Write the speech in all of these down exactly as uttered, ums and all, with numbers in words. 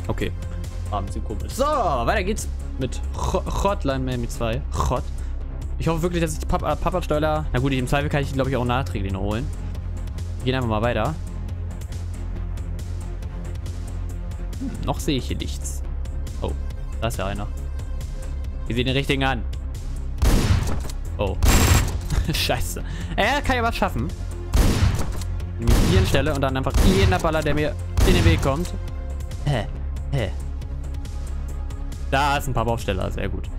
Okay. War ein bisschen komisch. So, weiter geht's mit Hotline Miami zwei. Hot. Ich hoffe wirklich, dass ich die Pappardsteuer... Na gut, im Zweifel kann ich die, glaube ich, auch nachträglich noch holen. Wir gehen einfach mal weiter. Hm, noch sehe ich hier nichts. Oh, da ist ja einer. Wir sehen den richtigen an. Oh. Scheiße. Er kann ja was schaffen. Nämlich hier Stelle und dann einfach jeden Baller, der mir in den Weg kommt. Hä? Hä? Da ist ein paar Baufsteller, sehr gut.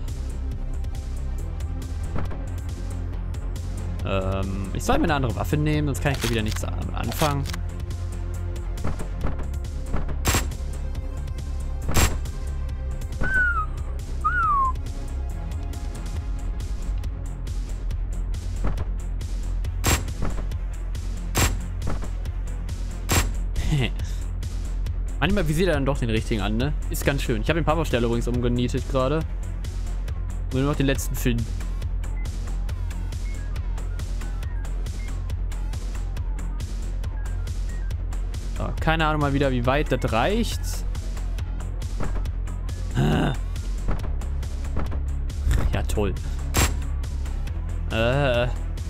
Ähm, ich soll mir eine andere Waffe nehmen, sonst kann ich da wieder nichts anfangen. Manchmal visiert er dann doch den richtigen an, ne? Ist ganz schön. Ich habe den Pappardstelle übrigens umgenietet gerade. Nur noch den letzten finden. So, keine Ahnung mal wieder, wie weit das reicht. Ja, toll. Äh.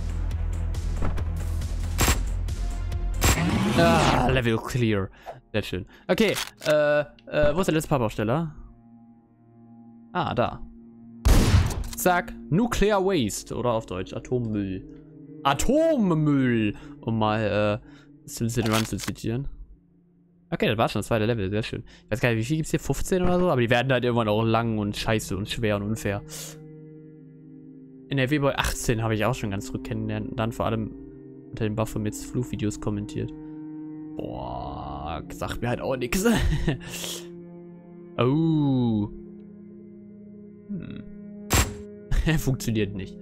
Ah, Level clear. Sehr schön. Okay, äh, äh, wo ist der letzte Pappaufsteller? Ah, da. Zack. Nuclear Waste. Oder auf Deutsch Atommüll. Atommüll! Um mal, äh, Sin Run zu zitieren. Okay, das war schon das zweite Level. Sehr schön. Ich weiß gar nicht, wie viel gibt es hier? fünfzehn oder so? Aber die werden halt irgendwann auch lang und scheiße und schwer und unfair. In der W-Boy achtzehn habe ich auch schon ganz gut kennengelernt. Und dann vor allem unter den Baphomet Fluch-Videos kommentiert. Boah, sagt mir halt auch nichts. Oh. Hm. Funktioniert nicht.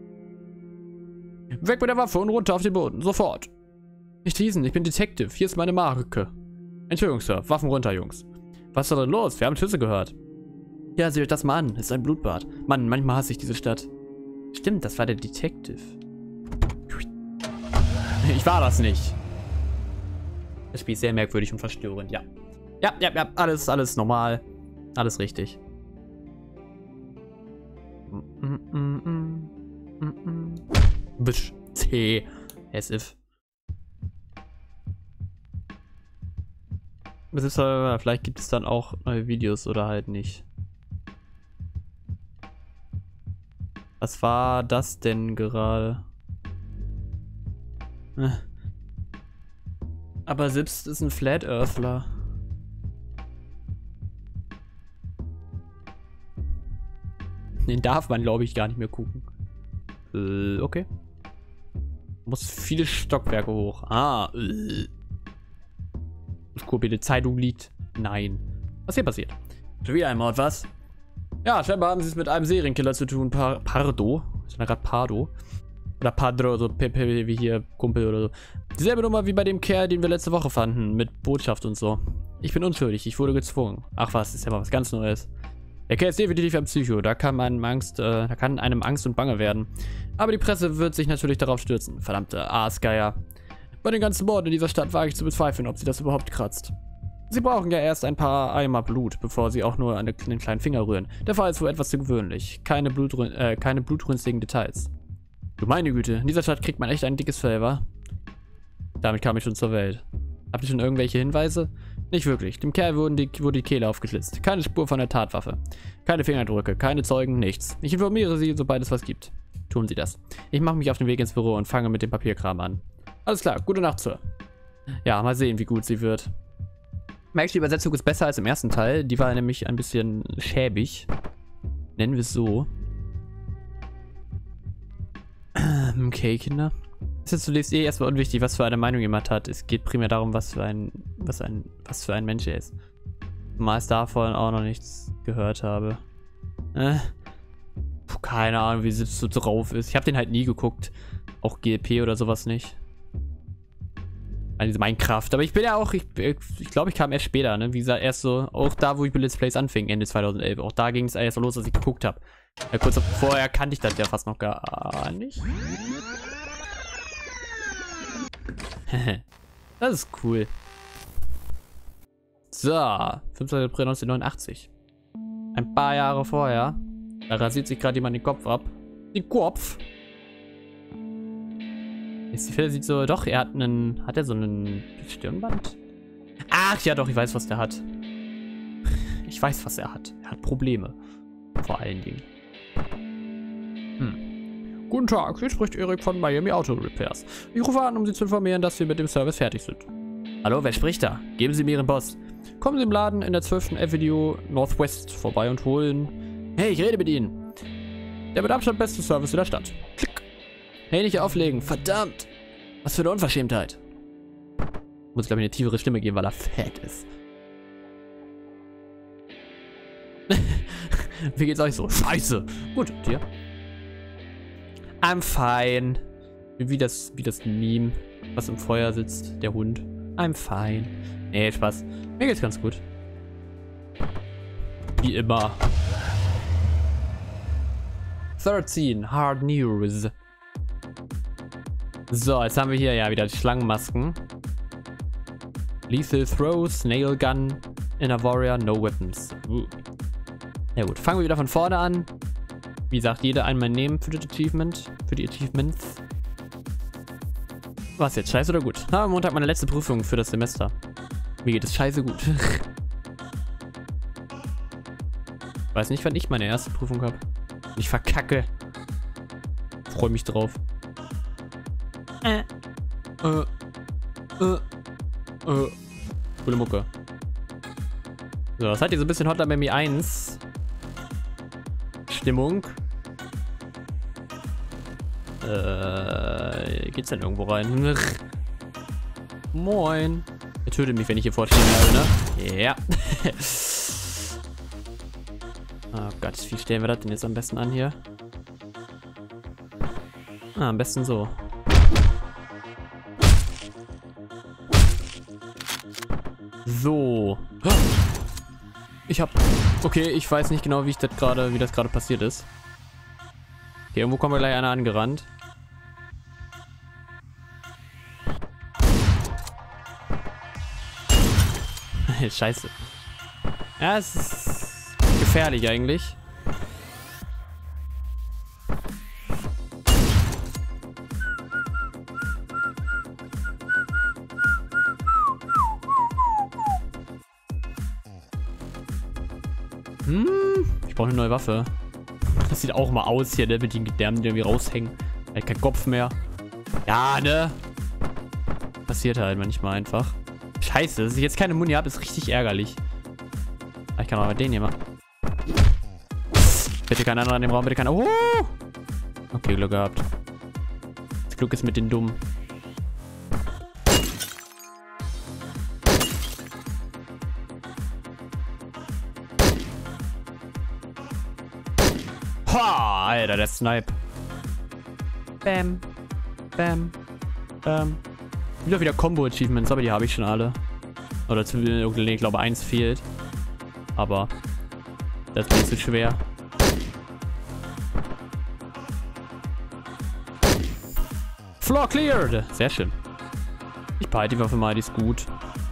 Weg mit der Waffe und runter auf den Boden. Sofort. Nicht diesen, ich bin Detective. Hier ist meine Marke. Entschuldigung, Sir. Waffen runter, Jungs. Was ist denn los? Wir haben Schüsse gehört. Ja, seht euch das mal an. Es ist ein Blutbad. Mann, manchmal hasse ich diese Stadt. Stimmt, das war der Detective. Ich war das nicht. Das Spiel ist sehr merkwürdig und verstörend, ja. Ja, ja, ja, alles, alles normal. Alles richtig. Bisch. T. As if. Vielleicht gibt es dann auch neue Videos oder halt nicht. Was war das denn gerade? Aber selbst ist ein Flat Earthler. Den darf man, glaube ich, gar nicht mehr gucken. Äh, okay. Muss viele Stockwerke hoch. Ah, äh. Ich gucke, die Zeitung liegt. Nein. Was hier passiert? Schon wieder ein Mord, was? Ja, scheinbar haben sie es mit einem Serienkiller zu tun. Par Pardo. Ich bin gerade Pardo. Oder Padro, so Pepe wie hier Kumpel oder so. Dieselbe Nummer wie bei dem Kerl, den wir letzte Woche fanden. Mit Botschaft und so. Ich bin unschuldig, ich wurde gezwungen. Ach was, ist ja mal was ganz Neues. Der Kerl ist definitiv ein Psycho. Da kann einem Angst, äh, da kann einem Angst und Bange werden. Aber die Presse wird sich natürlich darauf stürzen. Verdammte Aasgeier. Bei den ganzen Morden in dieser Stadt wage ich zu bezweifeln, ob sie das überhaupt kratzt. Sie brauchen ja erst ein paar Eimer Blut, bevor sie auch nur an den kleinen Finger rühren. Der Fall ist wohl etwas zu gewöhnlich. Keine, Blutrün äh, keine blutrünstigen Details. Du meine Güte, in dieser Stadt kriegt man echt ein dickes Fell, wa? Damit kam ich schon zur Welt. Habt ihr schon irgendwelche Hinweise? Nicht wirklich. Dem Kerl wurden die, wurde die Kehle aufgeschlitzt. Keine Spur von der Tatwaffe. Keine Fingerdrücke, keine Zeugen, nichts. Ich informiere Sie, sobald es was gibt. Tun Sie das. Ich mache mich auf den Weg ins Büro und fange mit dem Papierkram an. Alles klar, gute Nacht, Sir. Ja, mal sehen, wie gut sie wird. Merkst du, die Übersetzung ist besser als im ersten Teil. Die war nämlich ein bisschen schäbig. Nennen wir es so. Okay, Kinder. Ist jetzt zunächst eh erstmal unwichtig, was für eine Meinung jemand hat. Es geht primär darum, was für ein, was ein, was für ein Mensch er ist. Zumal ich davon auch noch nichts gehört habe. Äh, puh, keine Ahnung, wie sie so drauf ist. Ich habe den halt nie geguckt. Auch G L P oder sowas nicht. Also Minecraft. Aber ich bin ja auch, ich, ich glaube, ich kam erst später, ne? Wie gesagt, erst so, auch da, wo ich mit Let's Plays anfing, Ende zweitausendelf. Auch da ging es erst so los, als ich geguckt habe. Ja, kurz vorher kannte ich das ja fast noch gar nicht. Das ist cool. So, fünfzehnten April neunzehnhundertneunundachtzig. Ein paar Jahre vorher. Da rasiert sich gerade jemand den Kopf ab. Den Kopf! Jetzt die Fälle sieht so, doch, er hat einen, hat er so einen Stirnband? Ach ja, doch, ich weiß, was der hat. Ich weiß, was er hat. Er hat Probleme. Vor allen Dingen. Hm. Guten Tag, hier spricht Erik von Miami Auto Repairs. Ich rufe an, um Sie zu informieren, dass wir mit dem Service fertig sind. Hallo, wer spricht da? Geben Sie mir Ihren Boss. Kommen Sie im Laden in der zwölften Avenue Northwest vorbei und holen... Hey, ich rede mit Ihnen. Der mit Abstand beste Service in der Stadt. Klick. Hey, nicht auflegen. Verdammt. Was für eine Unverschämtheit. Muss, glaube ich, eine tiefere Stimme geben, weil er fett ist. Wie geht's euch so? Scheiße. Gut, und dir? I'm fine. Wie das, wie das Meme, was im Feuer sitzt. Der Hund. I'm fine. Nee, Spaß. Mir geht's ganz gut. Wie immer. dreizehn. Hard News. So, jetzt haben wir hier ja wieder die Schlangenmasken. Lethal Throw, Snail Gun, Inner Warrior, No Weapons. Uh. Ja gut, fangen wir wieder von vorne an. Wie gesagt, jeder einmal nehmen für das Achievement. Für die Achievements. Was jetzt, scheiße oder gut? Na, am Montag meine letzte Prüfung für das Semester. Mir geht es scheiße gut. Weiß nicht, wann ich meine erste Prüfung habe. Ich verkacke. Freue mich drauf. Äh. Äh. Äh. Äh. Coole Mucke. So, das hat hier so ein bisschen Hotline Miami eins Stimmung. Äh, geht's denn irgendwo rein? Moin. Er tötet mich, wenn ich hier vorstehen bleibe, ne? Ja. Oh Gott, wie stellen wir das denn jetzt am besten an hier? Ah, am besten so. So. Ich hab... Okay, ich weiß nicht genau, wie ich das gerade, wie das gerade passiert ist. Okay, irgendwo kommt gleich einer angerannt. Scheiße. Ja, es ist gefährlich eigentlich. Hm, ich brauche eine neue Waffe. Das sieht auch mal aus hier, ne, mit den Gedärmen, die irgendwie raushängen. Er hat keinen Kopf mehr. Ja, ne? Passiert halt manchmal einfach. Scheiße, dass ich jetzt keine Muni habe, ist richtig ärgerlich. Ich kann auch mal den hier machen. Bitte kein anderer in dem Raum, bitte kein... Oh! Okay, Glück gehabt. Das Glück ist mit den Dummen. Ha! Alter, der Snipe. Bam. Bam. Bam. Wieder wieder Combo-Achievements, aber die habe ich schon alle. Oder zumindest, ich glaube, eins fehlt. Aber das ist nicht so schwer. Floor cleared! Sehr schön. Ich behalte die Waffe mal, die ist gut.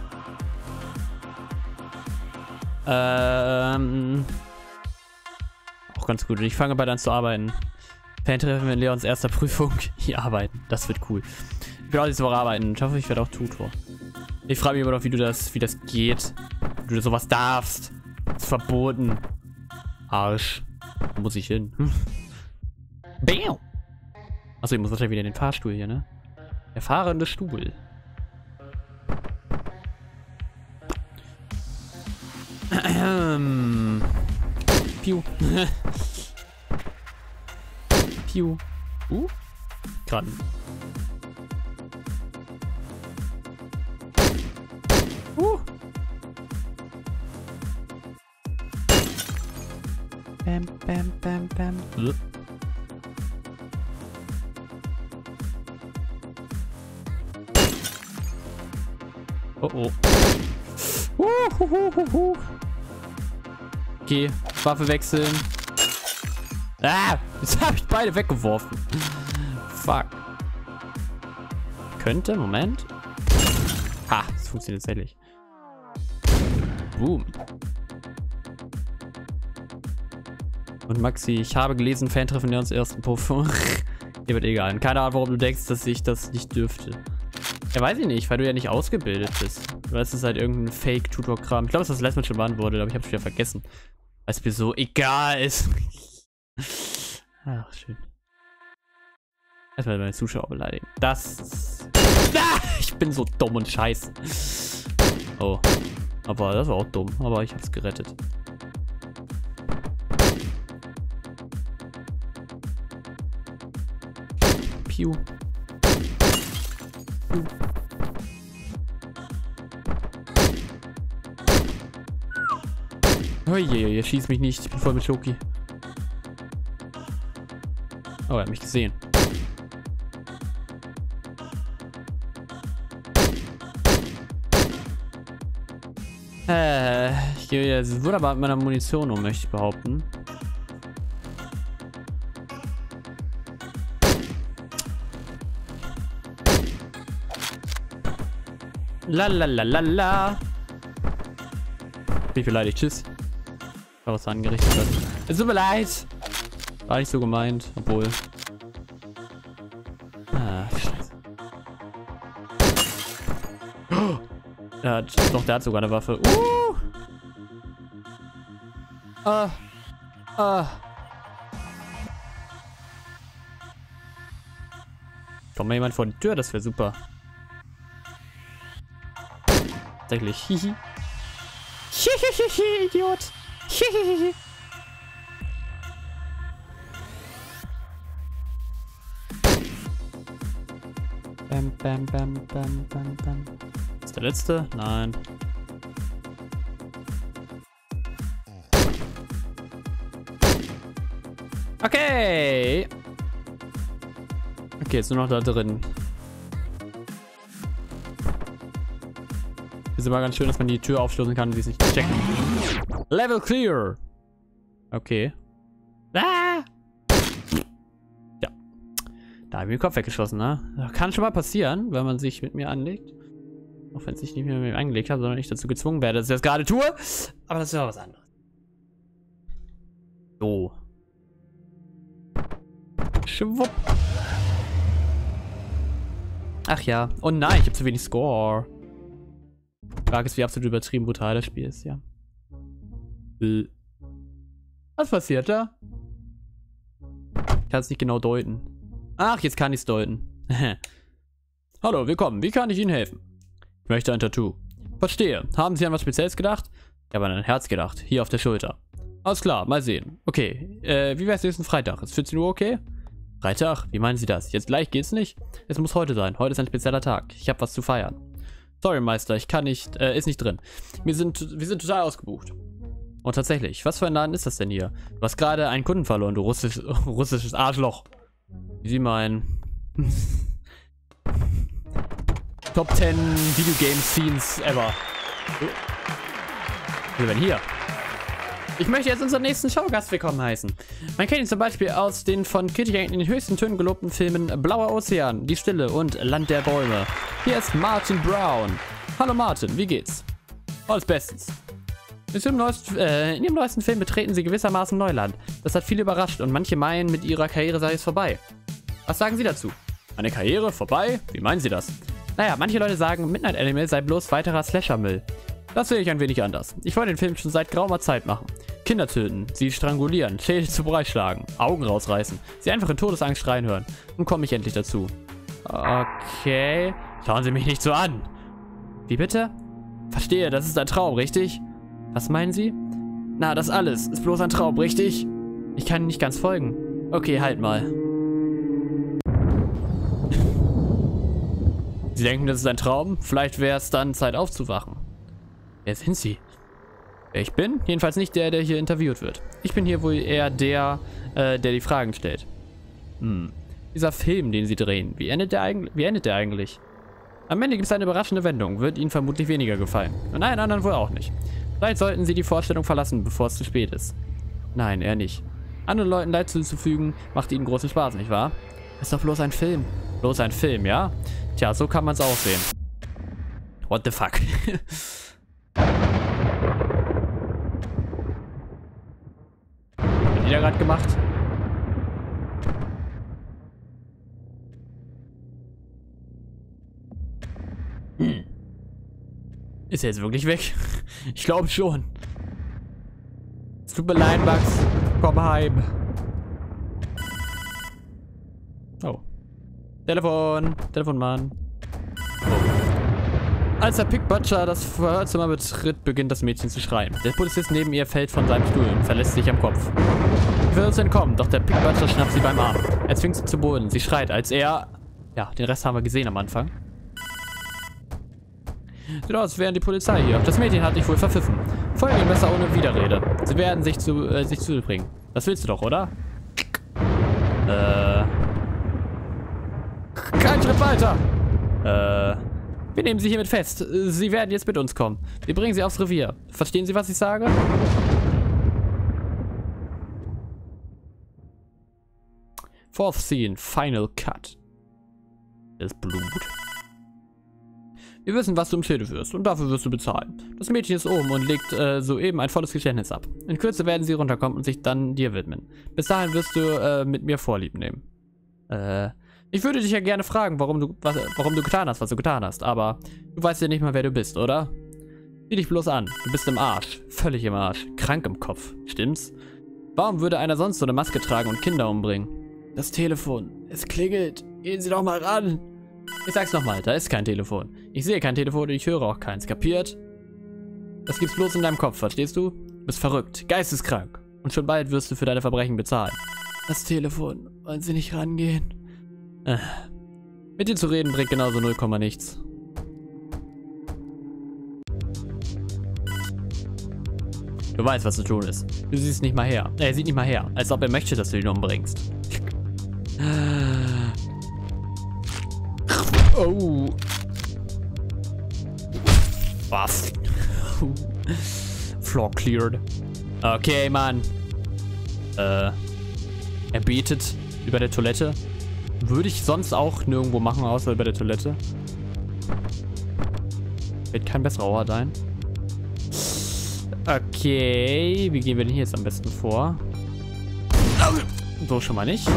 Ähm... Auch ganz gut. Und ich fange bald an zu arbeiten. Fan-Treffen in Leons erster Prüfung. Hier arbeiten. Das wird cool. Ich werde auch diese Woche arbeiten. Ich hoffe, ich werde auch Tutor. Ich frage mich immer noch, wie du das, wie das geht. Wie du sowas darfst. Das ist verboten. Arsch. Wo muss ich hin? Hm. Bam! Achso, ich muss wahrscheinlich wieder in den Fahrstuhl hier, ne? Der fahrende Stuhl. Ähm. Piu. Piu. Uh. Gerade. Uh. Bam, bam, bam, bam. Uh. Oh oh. Uh, hu, hu, hu, hu. Okay, Waffe wechseln. Ah, jetzt habe ich beide weggeworfen. Fuck. Könnte, Moment. Ha, das funktioniert tatsächlich. Boom. Und Maxi, ich habe gelesen, Fan-Treffen der uns ersten Puff. Dir wird egal. Keine Ahnung, warum du denkst, dass ich das nicht dürfte. Ja, weiß ich nicht, weil du ja nicht ausgebildet bist. Weil es ist halt irgendein Fake-Tutor-Kram. Ich glaube, das ist das letzte Mal schon beantwortet, aber ich habe es wieder vergessen. Weil es mir so egal ist. Ach, schön. Erstmal meine Zuschauer beleidigen. Das ist... Ah, ich bin so dumm und scheiße. Oh. Aber das war auch dumm. Aber ich hab's gerettet. Piu. Piu. Oh je, je, schieß mich nicht. Ich bin voll mit Schoki. Oh, er hat mich gesehen. Äh, ich gehe jetzt wunderbar mit meiner Munition um, möchte ich behaupten. La la la la la. Bin ich beleidigt, tschüss. Was angerichtet hat. Es tut mir leid. War nicht so gemeint, obwohl. Ah, scheiße. Oh, der hat, doch, der hat sogar eine Waffe. Uh! Ah. Ah. Kommt mal jemand vor die Tür, das wäre super. Tatsächlich. Hihi. Hihihihi, Idiot. Hihihihi. Bam, bam, bam, bam, bam, bam. Ist der letzte? Nein. Okay. Okay, jetzt nur noch da drin. Ist immer ganz schön, dass man die Tür aufstoßen kann und sie es nicht checken. Level clear. Okay. Ah! Ja. Da habe ich mir den Kopf weggeschossen, ne? Das kann schon mal passieren, wenn man sich mit mir anlegt. Auch wenn es sich nicht mehr mit mir angelegt habe, sondern ich dazu gezwungen werde, dass ich das gerade tue. Aber das ist ja was anderes. So. Schwupp. Ach ja. Oh nein, ich habe zu wenig Score. Frage ist, wie absolut übertrieben brutal das Spiel ist, ja. Äh. Was passiert da? Ich kann es nicht genau deuten. Ach, jetzt kann ich es deuten. Hallo, willkommen. Wie kann ich Ihnen helfen? Ich möchte ein Tattoo. Verstehe. Haben Sie an was Spezielles gedacht? Ich habe an ein Herz gedacht. Hier auf der Schulter. Alles klar, mal sehen. Okay, äh, wie wäre es nächsten Freitag? Ist vierzehn Uhr okay? Freitag? Wie meinen Sie das? Jetzt gleich geht's nicht? Es muss heute sein. Heute ist ein spezieller Tag. Ich habe was zu feiern. Sorry, Meister, ich kann nicht, äh, ist nicht drin. Wir sind, wir sind total ausgebucht. Und tatsächlich, was für ein Laden ist das denn hier? Du hast gerade einen Kunden verloren, du russisch, russisches Arschloch. Wie Sie meinen. Top zehn Videogame Scenes ever. Was ist denn hier? Ich möchte jetzt unseren nächsten Schaugast willkommen heißen. Man kennt ihn zum Beispiel aus den von Kritikern in den höchsten Tönen gelobten Filmen Blauer Ozean, Die Stille und Land der Bäume. Hier ist Martin Brown. Hallo Martin, wie geht's? Alles bestens. In ihrem, neuesten, äh, in ihrem neuesten Film betreten sie gewissermaßen Neuland. Das hat viele überrascht und manche meinen, mit ihrer Karriere sei es vorbei. Was sagen Sie dazu? Eine Karriere vorbei? Wie meinen Sie das? Naja, manche Leute sagen, Midnight Animal sei bloß weiterer Slasher-Müll. Das sehe ich ein wenig anders. Ich wollte den Film schon seit geraumer Zeit machen. Kinder töten, sie strangulieren, Schädel zu Brei schlagen, Augen rausreißen, sie einfach in Todesangst schreien hören. Nun komme ich endlich dazu. Okay. Schauen Sie mich nicht so an. Wie bitte? Verstehe, das ist ein Traum, richtig? Was meinen Sie? Na, das alles ist bloß ein Traum, richtig? Ich kann Ihnen nicht ganz folgen. Okay, halt mal. Sie denken, das ist ein Traum? Vielleicht wäre es dann Zeit aufzuwachen. Wer sind Sie? Wer ich bin? Jedenfalls nicht der, der hier interviewt wird. Ich bin hier wohl eher der, äh, der die Fragen stellt. Hm. Dieser Film, den Sie drehen, wie endet der, eig wie endet der eigentlich? Am Ende gibt es eine überraschende Wendung, wird Ihnen vermutlich weniger gefallen. Und allen anderen wohl auch nicht. Vielleicht sollten Sie die Vorstellung verlassen, bevor es zu spät ist. Nein, eher nicht. Anderen Leuten Leid zuzufügen, macht Ihnen großen Spaß, nicht wahr? Ist doch bloß ein Film. Bloß ein Film, ja? Tja, so kann man es auch sehen. What the fuck? die da gerade gemacht? Hm. Ist er jetzt wirklich weg? Ich glaube schon. Es tut mir leid, Max. Komm heim. Oh. Telefon. Telefonmann. Oh. Als der Pick Butcher das Verhörzimmer betritt, beginnt das Mädchen zu schreien. Der Polizist neben ihr fällt von seinem Stuhl und verlässt sich am Kopf. Sie versucht zu entkommen, doch der Pick Butcher schnappt sie beim Arm. Er zwingt sie zu Boden. Sie schreit, als er... Ja, den Rest haben wir gesehen am Anfang. Sieht aus, als wären die Polizei hier. Das Mädchen hat dich wohl verpfiffen. Folge ihm besser ohne Widerrede. Sie werden sich zu äh, sich zu bringen. Das willst du doch, oder? Äh... Kein Schritt weiter! Äh... Wir nehmen sie hiermit fest. Sie werden jetzt mit uns kommen. Wir bringen sie aufs Revier. Verstehen Sie, was ich sage? Fourth Scene, Final Cut. Das Blut. Wir wissen, was du im Schilde wirst und dafür wirst du bezahlen. Das Mädchen ist oben und legt äh, soeben ein volles Geständnis ab. In Kürze werden sie runterkommen und sich dann dir widmen. Bis dahin wirst du äh, mit mir Vorlieb nehmen. Äh, ich würde dich ja gerne fragen, warum du, was, warum du getan hast, was du getan hast, aber du weißt ja nicht mal, wer du bist, oder? Sieh dich bloß an. Du bist im Arsch. Völlig im Arsch. Krank im Kopf. Stimmt's? Warum würde einer sonst so eine Maske tragen und Kinder umbringen? Das Telefon. Es klingelt. Gehen Sie doch mal ran. Ich sag's nochmal, da ist kein Telefon. Ich sehe kein Telefon und ich höre auch keins. Kapiert? Das gibt's bloß in deinem Kopf, verstehst du? Du bist verrückt, geisteskrank. Und schon bald wirst du für deine Verbrechen bezahlen. Das Telefon. Wollen Sie nicht rangehen? Äh. Mit dir zu reden bringt genauso null Komma nichts. Du weißt, was zu tun ist. Du siehst nicht mal her. Er sieht nicht mal her, als ob er möchte, dass du ihn umbringst. Oh. Was? Floor cleared. Okay, Mann. Äh. Er betet über der Toilette. Würde ich sonst auch nirgendwo machen, außer über der Toilette. Wird kein besserer Ort ein. Okay. Wie gehen wir denn hier jetzt am besten vor? So schon mal nicht.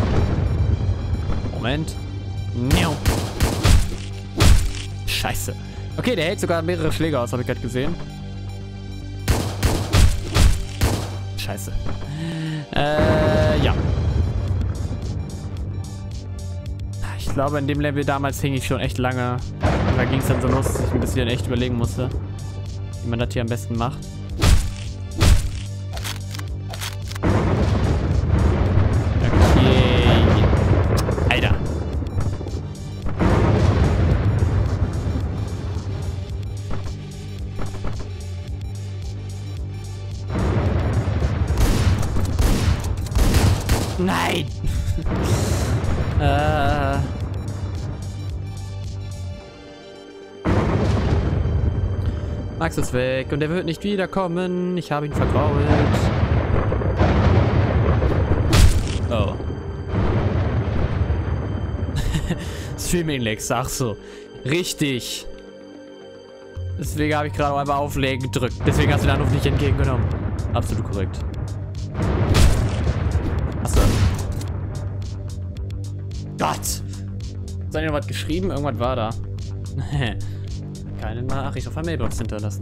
Moment. Scheiße. Okay, der hält sogar mehrere Schläge aus, habe ich gerade gesehen. Scheiße. Äh, ja. Ich glaube, in dem Level damals hing ich schon echt lange. Und da ging es dann so los, dass ich ein bisschen echt überlegen musste, wie man das hier am besten macht. Okay. Alter. Nein! äh... Max ist weg und er wird nicht wiederkommen. Ich habe ihn vergrault. Oh. Streaming-Lags, ach so. Richtig. Deswegen habe ich gerade auch einmal Auflegen gedrückt. Deswegen hast du den Anruf nicht entgegengenommen. Absolut korrekt. Achso. Gott! Ist da noch was geschrieben? Irgendwas war da. Keine Nachricht auf der Mailbox hinterlassen.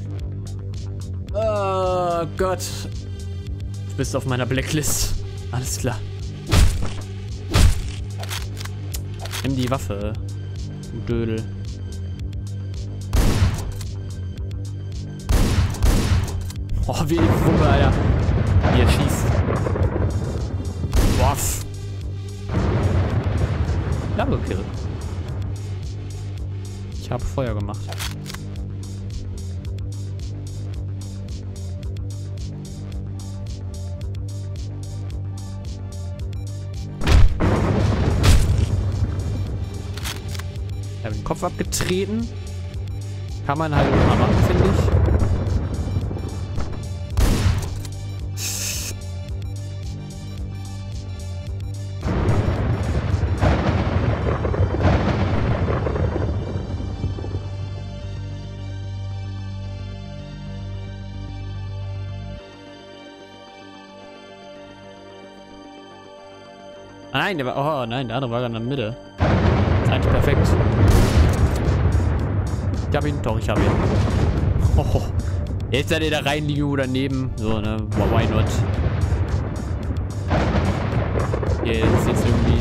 Oh Gott. Du bist auf meiner Blacklist. Alles klar. Nimm die Waffe. Du Dödel. Oh, wie die Wumme, Alter. Wie er schießt. Waff. Double Kill. Ich habe Feuer gemacht. Ich habe den Kopf abgetreten. Kann man halt immer machen, finde ich. Nein, der war... Oh, nein, der andere war gerade in der Mitte. Das ist eigentlich perfekt. Ich hab ihn. Doch, ich hab ihn. Oh, jetzt seid ihr da rein, liegen oder daneben. So, ne? Why not? Hier yeah, ist jetzt irgendwie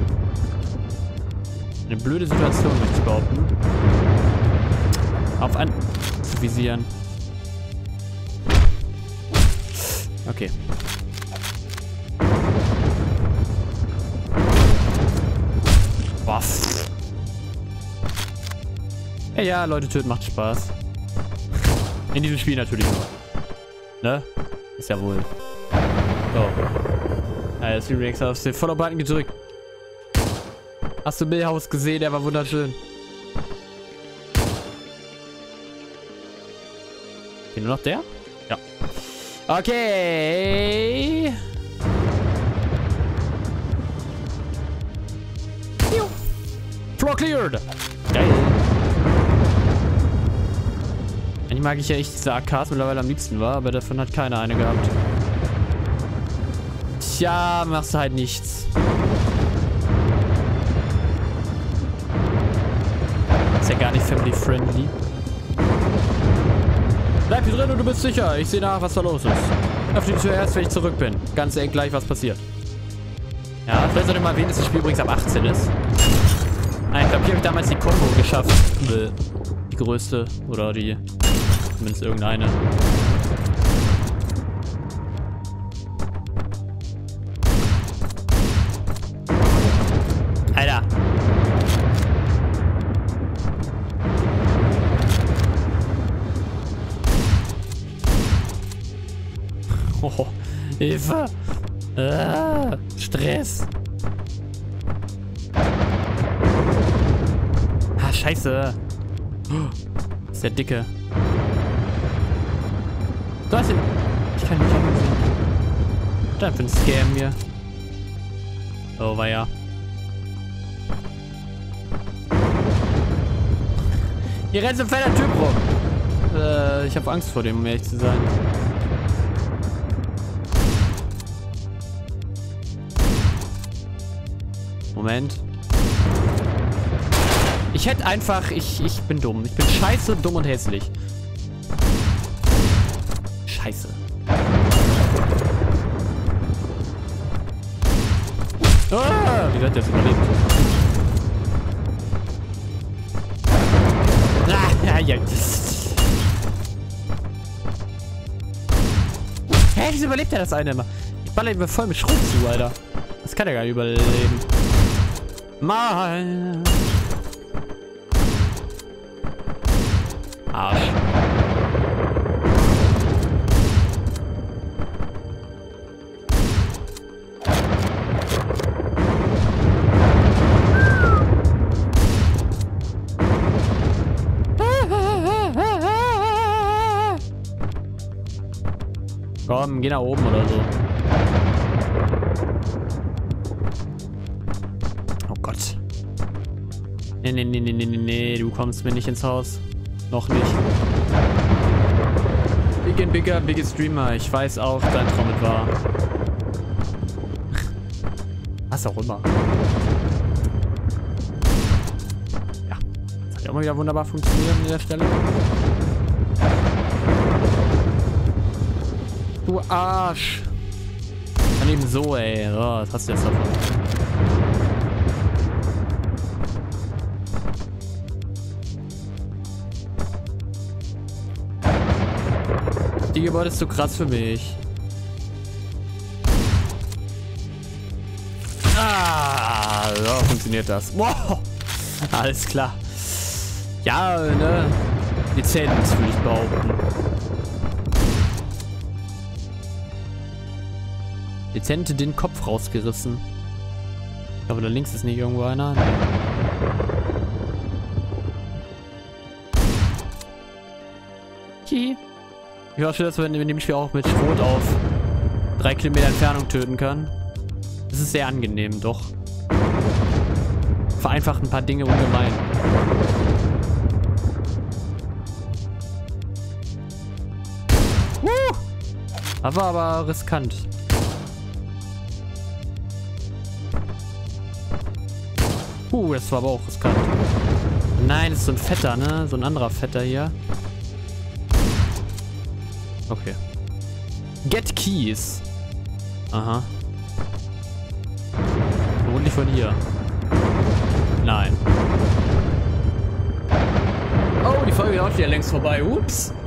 eine blöde Situation, möchte ich behaupten. Auf an zu visieren. Okay. Was? Ja, ja, Leute töten macht Spaß. In diesem Spiel natürlich nur. Ne? Ist ja wohl. So. Ja, jetzt Rex auf den Follow-Button gedrückt. Hast du Millhouse gesehen? Der war wunderschön. Okay, nur noch der? Ja. Okay. Floor cleared. Geil. Eigentlich mag ich ja echt diese A Ks mittlerweile am liebsten war, aber davon hat keiner eine gehabt. Tja, machst du halt nichts. Ist ja gar nicht family-friendly. Bleib hier drin und du bist sicher. Ich sehe nach, was da los ist. Öffne die Tür erst, wenn ich zurück bin. Ganz eng gleich, was passiert. Ja, vielleicht sollte ich mal erwähnen, dass das Spiel übrigens ab achtzehn ist. Ah, ich glaube, hier habe ich damals die Combo geschafft. Die größte. Oder die... Zumindest irgendeine. Alter. Oh, Hilfe. Ah, Stress. Ah, scheiße. Oh, ist der dicke. Du hast ihn. Ich kann ihn nicht ansehen. Dann für ein Scam hier. Oh, war ja. Hier rennt so ein fetter Typ rum. Äh, ich habe Angst vor dem, um ehrlich zu sein. Moment. Ich hätte einfach... Ich, ich bin dumm. Ich bin scheiße, dumm und hässlich. Scheiße. Ah, wie hat der jetzt überlebt? Ah, ja, ja. Hä, wieso überlebt er das eine immer? Ich baller ihm voll mit Schrot zu, Alter. Das kann er gar nicht überleben. Mal. Arsch. Komm, geh nach oben oder so. Oh Gott. Nee, nee, nee, nee, nee, nee, du kommst mir nicht ins Haus. Noch nicht. Big and bigger, biggest streamer. Ich weiß auch, dein Traum mit war. Was auch immer. Ja. Das hat ja auch mal wieder wunderbar funktioniert an dieser Stelle. Du Arsch. Dann eben so, ey. Oh, was hast du jetzt davon? Die Gebäude ist zu krass für mich. Ah, so funktioniert das. Wow. Alles klar. Ja, ne? Dezent, würde ich behaupten. Dezent den Kopf rausgerissen. Ich glaube, da links ist nicht irgendwo einer. Nee. Hihi. Ich hoffe, dass man in dem Spiel auch mit Schrot auf drei Kilometer Entfernung töten kann. Das ist sehr angenehm, doch. Vereinfacht ein paar Dinge ungemein. Woo! Das war aber riskant. Uh, das war aber auch riskant. Nein, das ist so ein Fetter, ne? So ein anderer Fetter hier. Okay. Get Keys. Aha. Vermutlich von hier. Nein. Oh, die Folge ist auch wieder längst vorbei. Ups.